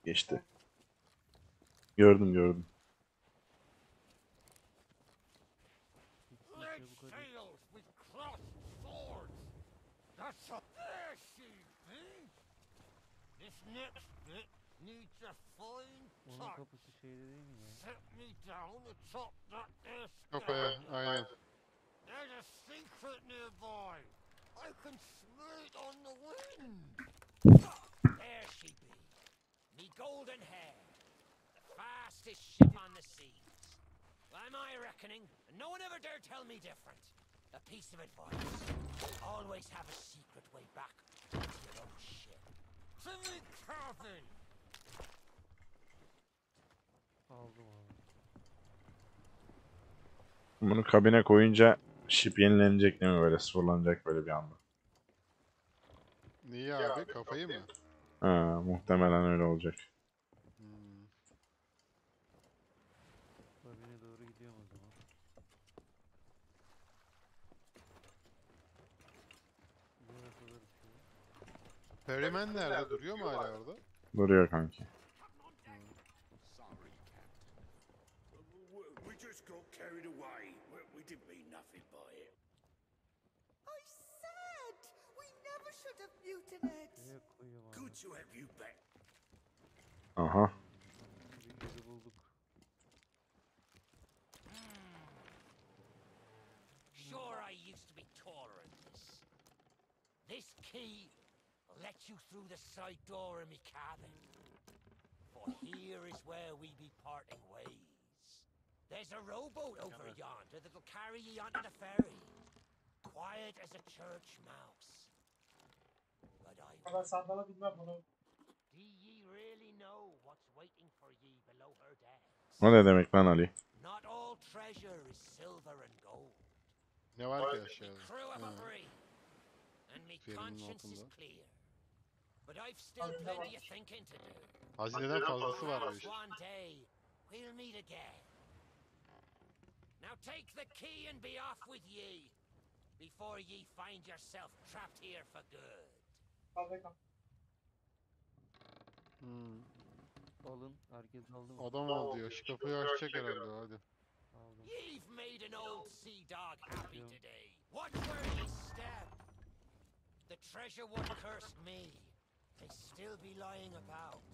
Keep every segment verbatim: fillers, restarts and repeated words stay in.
Geçti. Gördüm gördüm. Red sails with crossed swords. That's a there she be. This next bit needs a fine Onun touch. kapısı şeyde değil mi ya? Set me down atop that there Kafaya, stair. aynen. There's a secret nearby. I can smell it on the wind. There she be. Me golden hair. The fastest ship on the seas. By my reckoning, and no one ever dare tell me different. A piece of advice. Always have a secret way back to your own ship. To me cabin. Aldım abi. Bunu kabine koyunca ship yenilenecek değil mi, böyle sıfırlanacak böyle bir anda. Neyi abi? Kafayı mı? Ha, muhtemelen öyle olacak. Hmm. Kabine doğru gidiyorum o zaman. Biraz alırız şunu. Ferryman nerede? Duruyor mu hala orada? Duruyor kanki. Sorry, Captain. We- We just got carried away. We we didn't mean nothing by it. I said we never should have mutinied. Nereye koyuyorum abi? Good to have you back. Aha. Bir yeri bulduk. Sure, I used to be taller than this. This key will let you through the side door of me cabin. For here is where we be parting ways. There's a rowboat over yonder that'll carry ye onto the ferry. Quiet as a church mouse. But I kadar sandala bilmem bunu. do ye really know what's waiting for ye below her decks? O ne demek lan Ali? Not all treasure is silver and gold. Ne var ki Me aşağıda? crew have a Ha. free, and me Ferinin conscience is altında. clear. But I've still plenty of thinking to do. Hazineden fazlası var bu Perhaps işte. one day we'll meet again. Now take the key and be off with ye, before ye find yourself trapped here for good. Fazla kal. Hmm. Alın. Herkes aldı mı? Adam al diyor. Şu kapıyı açacak herhalde hadi. Aldım. Ye've made an old sea dog happy Yeah. today. Watch where ye step. The treasure what cursed me may still be lying about.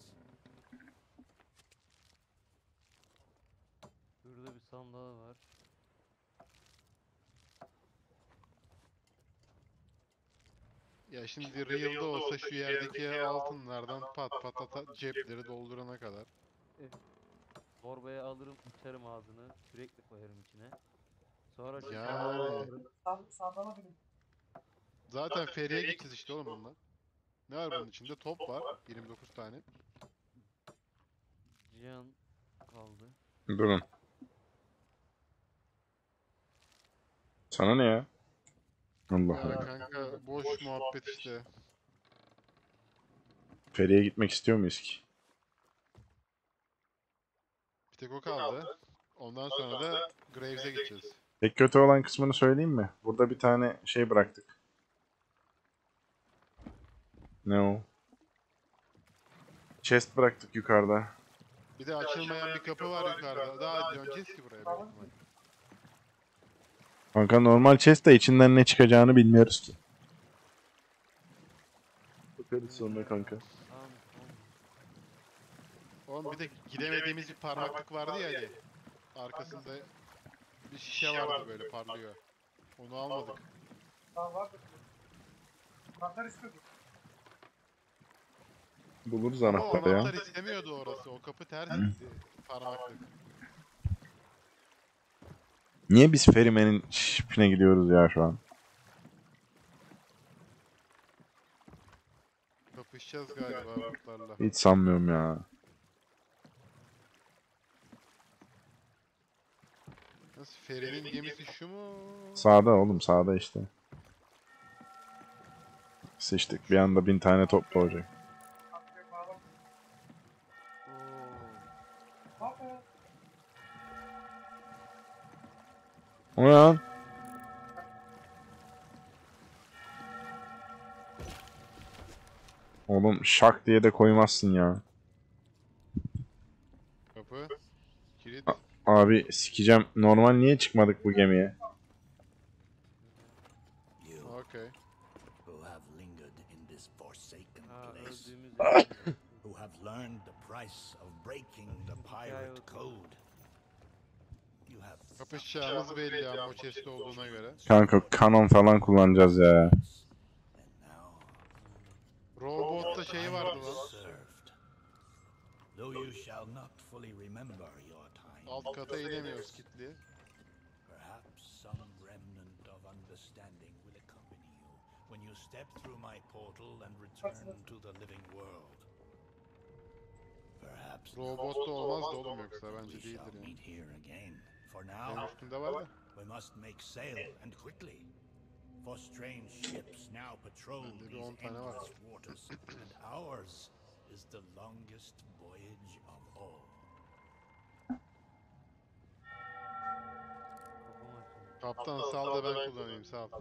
Burada bir sandal var. Ya şimdi Real'da olsa şu yerdeki altınlardan pat pat ata cepleri doldurana kadar. Torbaya alırım, açarım ağzını. Sürekli koyarım içine. Sonra şu Yani. sandala alırım. Sand- Sandala bilin. Zaten feriye gideceğiz işte oğlum bundan. Ne var bunun içinde? Top var. yirmi dokuz tane. Cihan kaldı. Durun. Sana ne ya? Allah Ya Allah. kanka boş muhabbet işte. Feriye gitmek istiyor muyuz ki? Bir tek o kaldı. Ondan sonra da Graves'e gideceğiz. Tek kötü olan kısmını söyleyeyim mi? Burada bir tane şey bıraktık. Ne o? Chest bıraktık yukarıda. Bir de açılmayan bir kapı var yukarıda. Daha döneceğiz ki buraya. büyük ihtimal. Kanka normal chest de içinden ne çıkacağını bilmiyoruz ki. Bakarız sonra kanka. Tamam, tamam. Oğlum bir de gidemediğimiz bir parmaklık vardı ya hani. Arkasında bir şişe vardı böyle parlıyor. Onu almadık. Daha vardır. Anahtar istiyorduk. Buluruz Ama o anahtarı ya. anahtar istemiyordu orası. O kapı ters gitti. Parmaklık. Niye biz Ferimen'in şifine gidiyoruz ya şu an? Kapışacağız galiba kurtlarla. Hiç sanmıyorum ya. Nasıl Feri'nin gemisi şu mu? Sağda oğlum, sağda işte. Sıçtık, bir anda bin tane top doğacak. Artık bağla. Oo. Bak ya. O ne lan? Oğlum şak diye de koymazsın ya. Kilit. Abi sikeceğim. Normal niye çıkmadık bu gemiye? You Okey. who have lingered in this forsaken Ha place, öldüğümüz yer. who have learned the price of breaking the pirate code. You have Kapışacağımız belli ama o chest olduğuna göre. Kanka kanon falan kullanacağız ya. and now Robot'ta şey vardı lan. served. Though you shall not fully remember your time, Alt kata inemiyoruz kitli. perhaps some remnant of understanding will accompany you when you step through my portal and return to the living world. Perhaps Robot'ta olmaz da oğlum yoksa bence we shall değildir yani. meet here again. For En now, üstünde var da. we must make sail and quickly. For strange ships now patrol Bende bir these on tane var. endless waters, and ours is the longest voyage of all. Kafam açıldı. Kaptan sal da ben kullanayım sağ ol.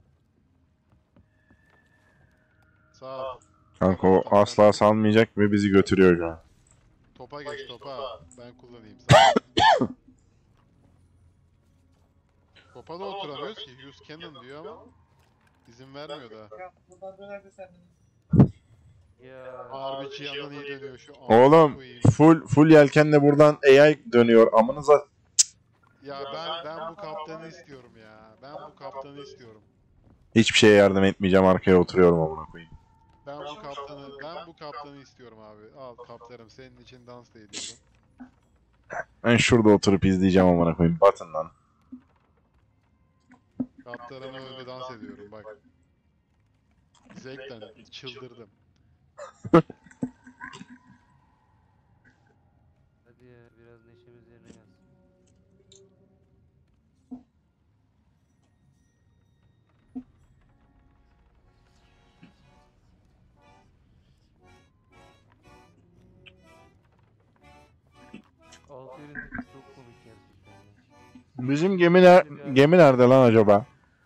Sağ ol. Kanka o asla salmayacak ve bizi götürüyor şu an. Topa geç topa. Ben kullanayım sağ ol. Topa da oturamıyoruz ki. Use cannon diyor ama izin vermiyor daha. Ya buradan döner de sen. Ya. Harbi Cihan'ın iyi dönüyor şu an. Oğlum full full yelkenle buradan A I dönüyor. Amınıza. Ya ben ben bu kaptanı istiyorum ya. Ben bu kaptanı istiyorum. Hiçbir şeye yardım etmeyeceğim. Arkaya oturuyorum amına koyayım. Ben bu kaptanı ben bu kaptanı istiyorum abi. Al kaptanım senin için dans da ediyorum. Ben şurada oturup izleyeceğim amına koyayım. Batın lan. Kaptanımla öyle dans ediyorum bak. Zevkten çıldırdım. Hadi ya biraz neşemiz yerine gelsin. Altı yerindeki çok komik gerçekten ya. Bizim gemi, ner- gemi nerede lan acaba?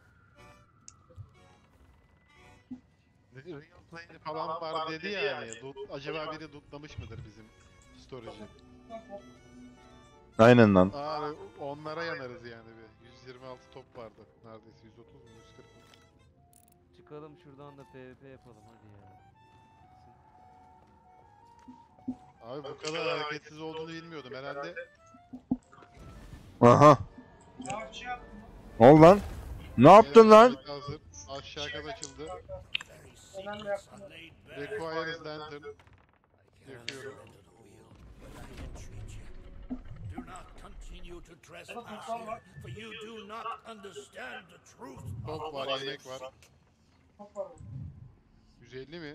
Real play falan var dedi ya yani. Loot- acaba biri lootlamış mıdır bizim storage'i? Aynen lan. Aa onlara yanarız yani bir. yüz yirmi altı top vardı. Neredeyse yüz otuz mu yüz kırk mı? Çıkalım şuradan da PvP yapalım hadi ya. Abi bu kadar hareketsiz olduğunu bilmiyordum. Herhalde Aha. Ya bir şey yaptım. Ne oldu lan? Ne yaptın lan? Evet, hazır. Aşağı kadar açıldı. Very Önemli secrets yaptım. are laid bare. Requires lantern. I cannot Yakıyorum. surrender the wheel, but I entreat you. Do not continue to trespass tutsal var. here, for you do not understand the truth Top of var, what I yemek var. seek. Top var orada. yüz elli mi?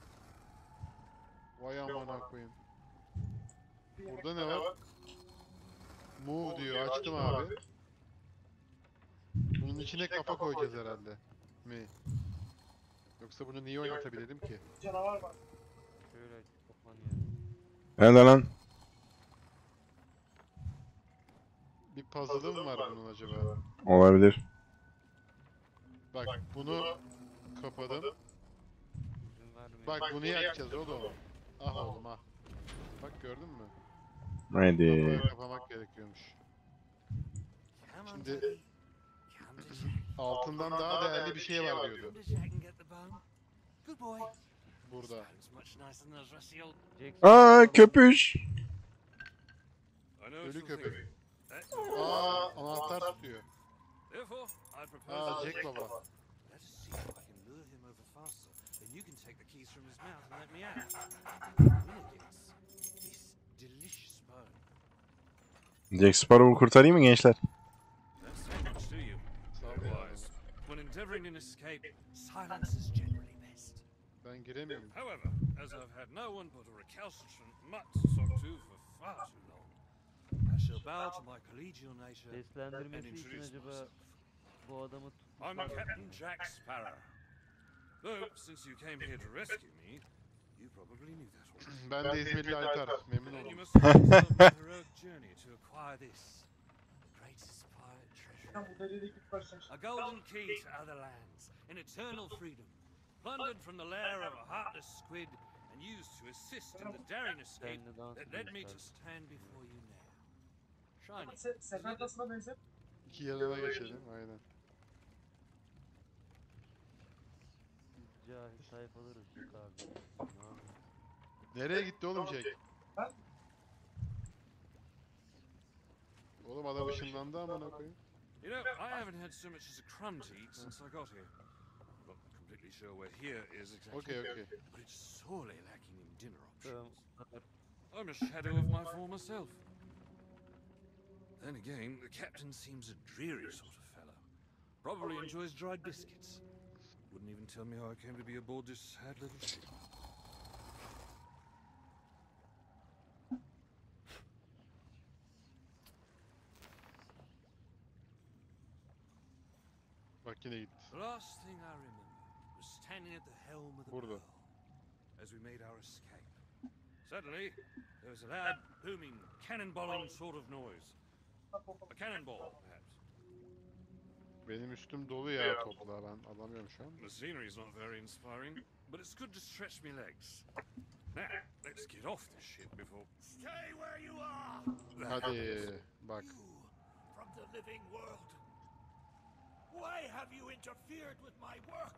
Vay amına koyayım. Bir yemek Burada ne var? Move diyor. Açtım abi. Bunun içine kafa koyacağız herhalde. Mi? Yoksa bunu niye oynatabilirim ki? canavar var. Şöyle kapan ya. Nerede lan? Bir puzzle'ı mı var bunun acaba? Olabilir. Bak bunu kapadım. İzin vermeyin. Bak bunu yakacağız oğlum. Ah oğlum ah. Bak gördün mü? Hadi. Böyle kapamak gerekiyormuş. Come on, Şimdi Teddy. Come to Jack. altından daha değerli bir şey var diyordu. Come to Jack and get the bone. Good boy. Burada. Stone's much nicer than those rusty old. Jackson Aa kapan. köpüş. Ölü köpek. Aa anahtar tutuyor. Therefore, I propose Aa that Jack baba. Let us see if I can lure him over faster. Then you can take the keys from his mouth and let me out. Winner gets this delicious bone. Jack Sparrow'u kurtarayım mı gençler? Don't say much, do you? Sağ ol ya. Otherwise, when endeavoring an escape, silence is generally best. Ben giremiyorum. However, as I've had no one but a recalcitrant mutt to talk to for far too long, I shall bow to my collegial nature and Seslendirmesi için introduce acaba myself. bu adamı I'm tutmuşlar. Captain Jack Sparrow. Though, since you came here to rescue me, you probably knew that already. Ben de İzmirli Alper. Memnun Then you oldum. must have yourself a heroic journey to acquire this, the greatest pirate treasure. Ya bu delilik ilk başlayacak. A golden key to other lands, in eternal freedom, plundered from the lair of a heartless squid and used to assist in the daring escape Seninle dans that led me to ediyorlar. stand before you now. Shiny. Se sefer tasına benzer. İki yerlere geçelim. Aynen. Cahil sayfaları Jack abi. Ne yapayım? Nereye gitti oğlum Jack? Oğlum adam ışınlandı amına koyayım. You know, I haven't had so much as a crumb to eat since I got here. Not completely sure where here is exactly, Okay, okay. but it's sorely lacking in dinner options. Tamam. I'm a shadow of my former self. Then again, the captain seems a dreary sort of fellow. Probably enjoys dried biscuits. Wouldn't even tell me how I came to be aboard this sad little ship. Bak yine gitti. The last thing I remember was standing at the helm of the Burada. Pearl as we made our escape. Suddenly, there was a loud, booming, cannonballing sort of noise. A cannonball, perhaps. Benim üstüm dolu ya topla, ben alamıyorum şu an. The scenery's not very inspiring, but it's good to stretch my legs. Now, let's get off this ship before... Stay where you are! Hadi bak. You from the living world. Why have you interfered with my work?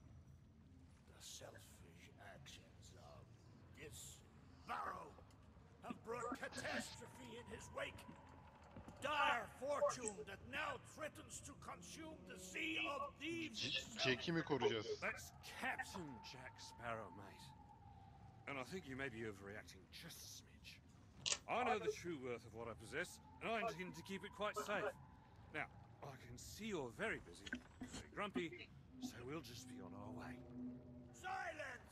The selfish actions of this Barrow have brought catastrophe in his wake. Dire fortune that now threatens to consume the sea of thieves. J- Jack'i mi koruyacağız? That's Captain Jack Sparrow, mate. And I think you may be overreacting just a smidge. I know the true worth of what I possess, and I intend to keep it quite safe. Now, I can see you're very busy, very grumpy, so we'll just be on our way. Silence!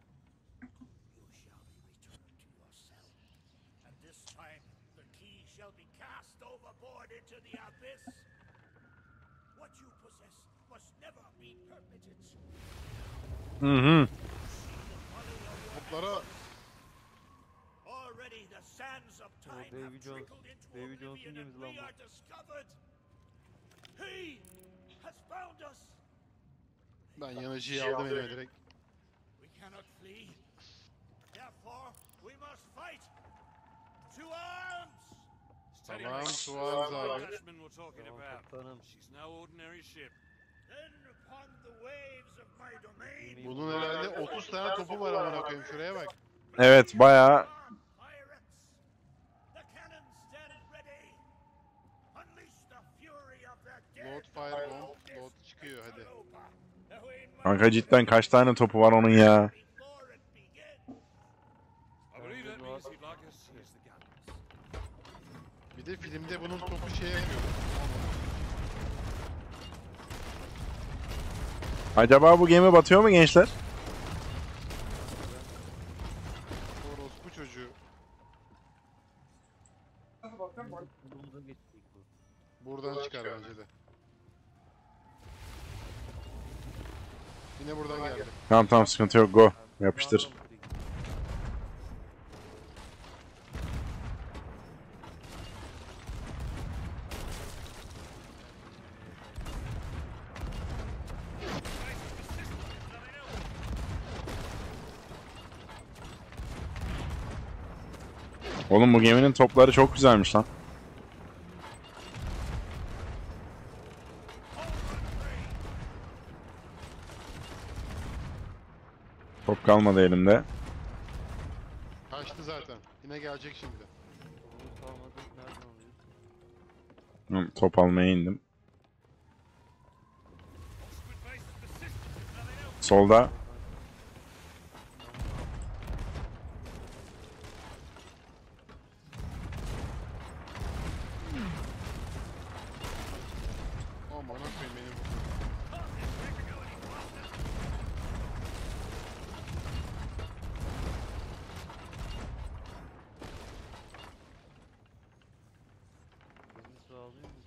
You shall be returned to your cell, and this time the key shall be cast overboard into the abyss. What you possess must never be permitted. Hı hı. Toplara Already the sands of time Davy have Jones- trickled into Davy oblivion Jones'un and gemisi lan we bu. are discovered. He has found us. ben yanıcıyı aldım elime direkt. We cannot flee. Therefore, we must fight. To arms! Steady, Tamam, mate. Suarez abi. Dutchman we're talking Tamam about. kaptanım. She's no ordinary ship. Then upon the waves of my domain. Bunun herhalde otuz tane topu var amına koyayım, şuraya bak. Evet, bayağı Pirates! The cannons stand ready. Unleash the fury of their dead. Load firebomb, load çıkıyor hadi. kanka cidden kaç tane topu var onun ya. Before it begins. I believe that means he'd like us to use the guns. Bir de filmde bunun topu şeye yapıyor. Acaba bu gemi batıyor mu gençler? Orospu çocuğu. Nasıl bakıyorum bak. Bulumuza geçecek bu. Buradan çıkar bence de. Yine buradan geldi. Tamam tamam, sıkıntı yok, go. Yapıştır. Sağdan direkt. Oğlum bu geminin topları çok güzelmiş lan. Top kalmadı elimde. Kaçtı zaten. Yine gelecek şimdi. Topumuz kalmadı. Nereden alıyoruz? Hı, top almaya indim. Solda. Aman koyayım benim. Bizim su alıyor musun?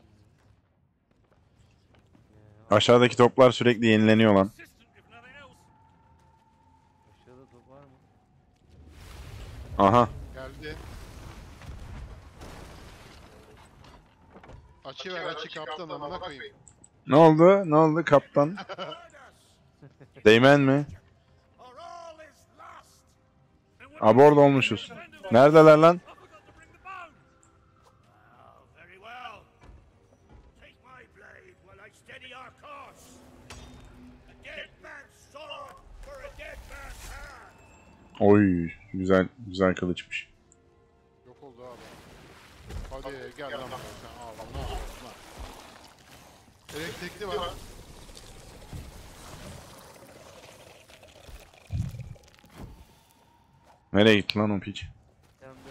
Aşağıdaki toplar sürekli yenileniyor lan. Assistant, if nothing else. Aşağıda top var mı? Aha. Geldi. Açı ver açı kaptan amına koyayım. Ne oldu? Ne oldu kaptan? Değmen mi? Or all is lost. Abort olmuşuz. Neredeler lan? I forgot to bring the bone. Oy güzel güzel kılıçmış. Yok oldu abi. Hadi gel lan buraya sen al lan. Ne oldu lan? Elektrikli var. Nereye gitti lan o piç? Sen de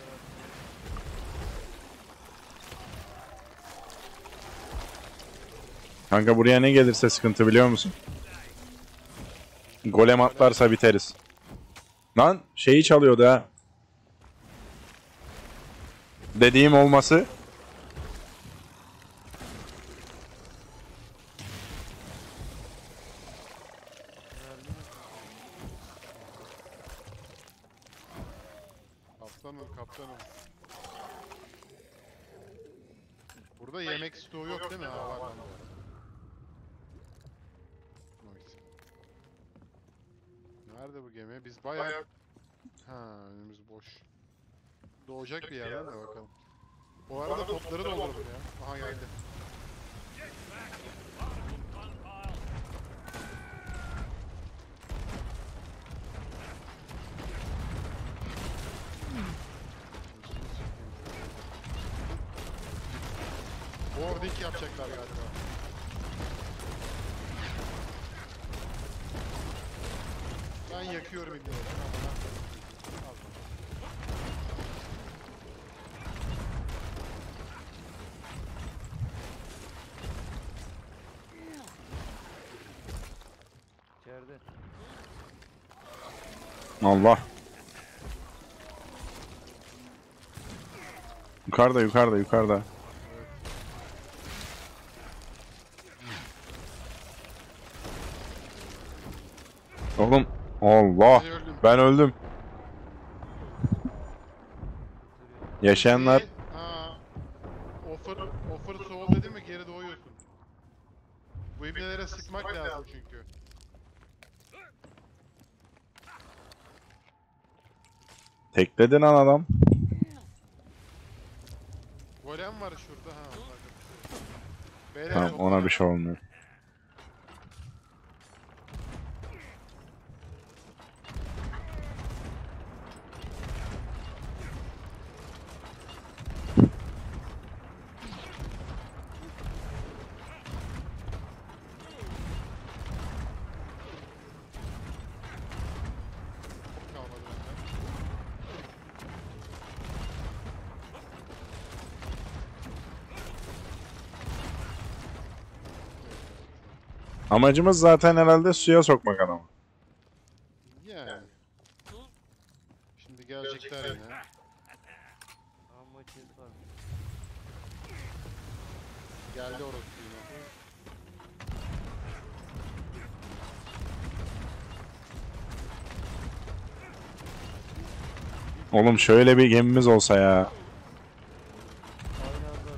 Kanka buraya ne gelirse sıkıntı biliyor musun? Golem atlarsa biteriz. Lan şeyi çalıyordu ha. Dediğim olması. Kaptanım kaptanım. Burada yemek stoğu yok değil mi? Ha var lan bu arada. Nice. Nerede bu gemi? Biz bayağı... Ha önümüz boş. Doğacak bir yerden de bakalım. Bu arada topları dolduralım ya. Aha geldi. Boarding yapacaklar galiba. Ben yakıyorum ibneleri. Al. içeride. Allah. Yukarıda yukarıda yukarıda. Oğlum Allah. Ben öldüm. Ben öldüm. Yaşayanlar Şey, ha, offer, offer soul dedi mi geri doğuyorsun. Bu ibnelere sıkmak lazım çünkü. tekledin lan adam. Golem var şurada ha. Beyler, Tamam topla. ona bir şey olmuyor. Kalmadı benden. Amacımız zaten herhalde suya sokmak adamı. Yani. Şimdi gelecekler yine. Amma chest var. Geldi orası yine. Oğlum şöyle bir gemimiz olsa ya. Aynı anda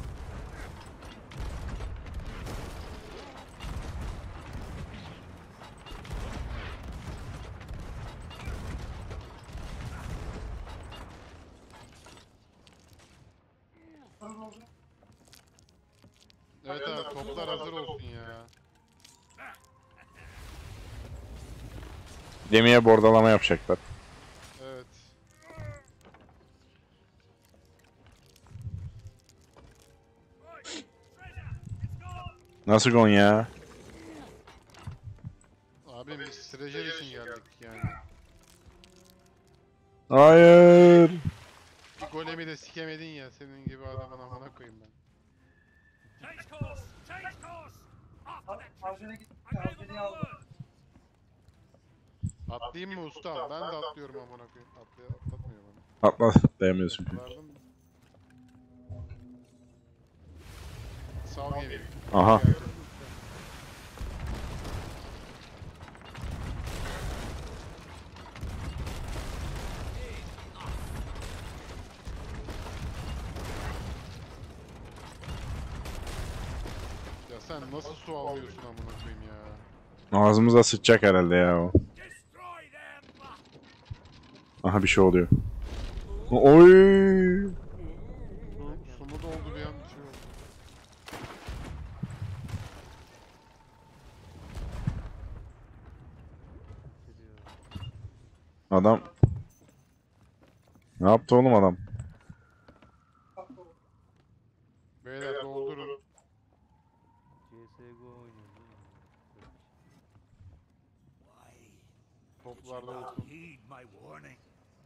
Evet abi toplar hazır olsun ya. Gemiye bordalama yapacaklar. Evet. Nasıl gon ya? Abi biz strajer için geldik yani. Hayır. Bir golemi de sikemedin ya senin gibi adamın amına koyayım ben. Change course! Change course! After that Harcına git. I gave them Harcını my aldım. word! Atlayayım mı usta? Ben de atlıyorum amına koyayım. Atlay atlatmıyor bana. Atla dayamıyorsun. Atlardım. Sal gemiyi. Aha. Ya sen nasıl su almıyorsun amına koyayım ya? Ağzımıza sıçacak herhalde ya o. Destroy them! Aha bir şey oluyor. Oy. Su, su mu doldu bir an bir şey oldu. gidiyor. Adam Ne yaptı oğlum adam? Beyler doldurun. C S G O oynuyoruz değil mi? Why did you Toplarda not olsun. heed my warning?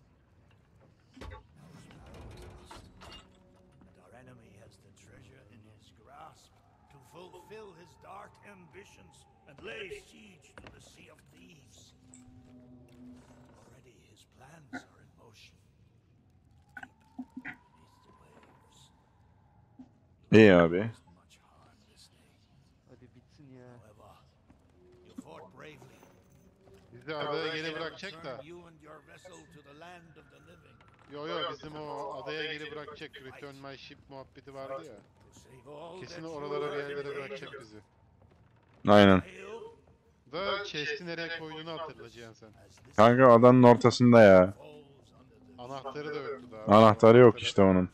And our enemy has the treasure in his grasp to fulfill his dark ambitions and lay siege to the Sea of Thieves. Already his plans are in motion. Deep beneath the waves. İyi abi. Caused much harm this day. Hadi bitsin ya. However, you fought bravely. Bizi adaya geri Shall bırakacak return da. you and your vessel to the land of the living. Yo yo bizim o adaya geri bırakacak. Return my ship muhabbeti vardı ya. To save all Kesin that you oralara bir were yerlere in bırakacak danger. bizi. Aynen. Hail, Da chest'i nereye koyduğunu hatırlayacaksın sen. as this Kanka adanın ortasında ya. falls under the Anahtarı da yoktu daha. Anahtarı yok işte onun.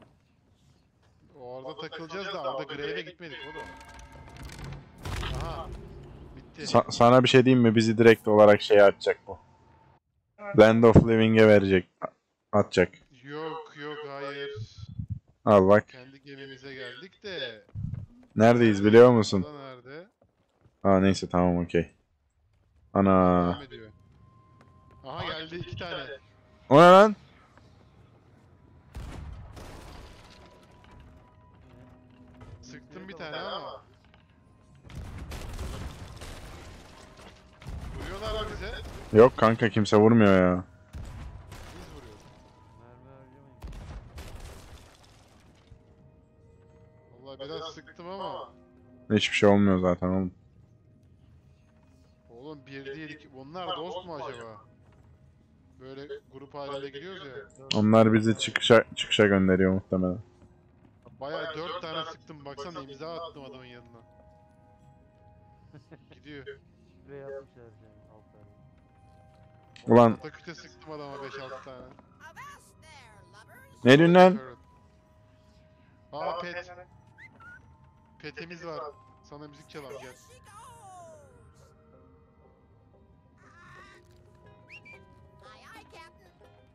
Orada takılacağız da orada Grave'e gitmedik oğlum. Aha. Bitti. Sa- sana bir şey diyeyim mi? Bizi direkt olarak şeye atacak bu. Land of Living'e verecek. A- Atacak. Yok yok hayır. Al bak. Kendi gemimize geldik de. Neredeyiz biliyor musun? Ada nerede? Aa neyse tamam okey. Ana. Devam ediyor. Aha geldi iki tane. O ne lan? Sıktım bir tane ama. Vuruyorlar mı bize? Yok kanka kimse vurmuyor ya. Biz vuruyoruz. Mermi harcamayın. Vallahi biraz sıktım ama. Hiçbir şey olmuyor zaten oğlum. Oğlum bir değilik. Onlar dost mu acaba? Böyle grup halinde giriyoruz ya. Onlar bizi çıkışa çıkışa gönderiyor muhtemelen. Bayağı dört tane sıktım. Baksana imza attım adamın yanına. Gidiyor. Şuraya yapmışlar yani alt tane. Ulan Taküte sıktım adama beş altı tane. Avast there, lovers! ne diyorsun lan? Aa pet. Petimiz var. Sana müzik çalalım gel. Here she goes! Aye, aye, Captain.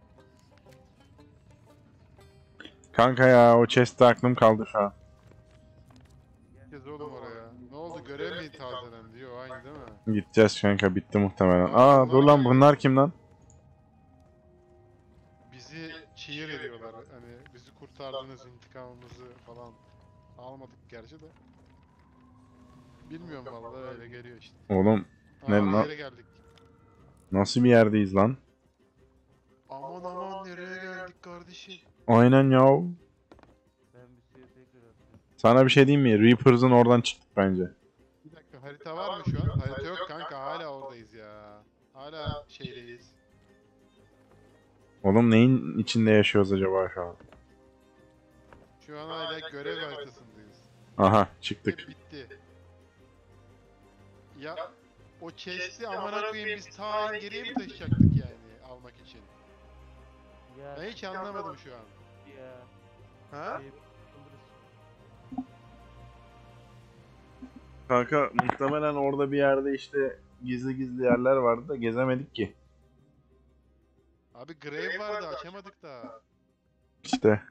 Kanka ya o chest'te aklım kaldı şu an. Gideceğiz oğlum oraya. Ne oldu görev mi tazelendi? Yo aynı değil mi? Gideceğiz kanka bitti muhtemelen. Aa dur lan bunlar kim lan? Bizi cheer ediyorlar. Hani bizi kurtardınız intikamımızı falan. Almadık gerçi de. Bilmiyorum vallahi öyle geliyor işte. Oğlum Aa, Ne- bir na- yere geldik. nasıl bir yerdeyiz lan? Aman aman nereye geldik kardeşim? Aynen ya. Ben bir suya tekrar atacağım. Sana bir şey diyeyim mi? Reapers'ın oradan çıktık bence. Bir dakika harita var mı şu an? Harita yok kanka hala oradayız ya. Hala şeydeyiz. Oğlum neyin içinde yaşıyoruz acaba şu an? Şu an hala görev haritasındayız. Aha Ve çıktık. bitti. Ya o chest'i amına koyayım biz ta geriye mi taşıyacaktık yani almak için? Ya Ben hiç anlamadım şu an. ya. Ha? Şey, kaldırırız. Kanka muhtemelen orada bir yerde işte gizli gizli yerler vardı da gezemedik ki. Abi grave vardı açamadık da. İşte.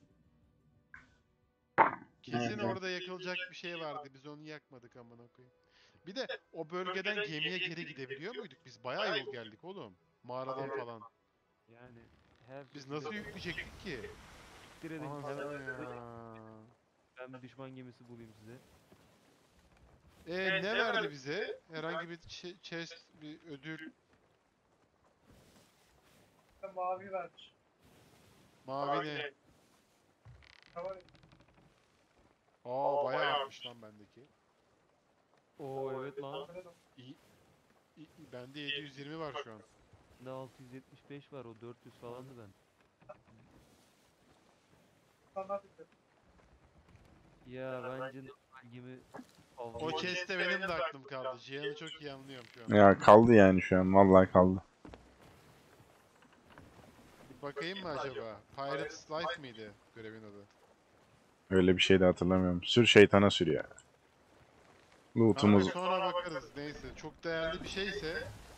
Kesin orada yakılacak bir şey vardı. Biz onu yakmadık amına koyayım. Bir de o bölgeden gemiye geri gidebiliyor muyduk? Biz bayağı yol geldik oğlum. Mağaradan falan. Yani her Biz nasıl yükleyecektik ki? siktir edin. Anasını Hemen ya. ben bir düşman gemisi bulayım size. E ne verdi bize? Herhangi bir ch- chest, bir ödül, Mavi vermiş. mavi ne? Tamam. Aa bayağı artmış lan bendeki. Oo evet lan. İyi, iyi- bende yedi yüz yirmi var şu an. Bende altı yüz yetmiş beş var, o dört yüz falandı ben. Ya bence normal gemi O chest'te benim de aklım kaldı. Cihan'ı çok iyi anlıyorum şu an. Ya kaldı yani şu an vallahi kaldı. Bir bakayım mı acaba? Pirate's Life miydi görevin adı? Öyle bir şey de hatırlamıyorum. Sür şeytana sür ya. Tamam Loot'umuz sonra bakarız neyse. Çok değerli bir şeyse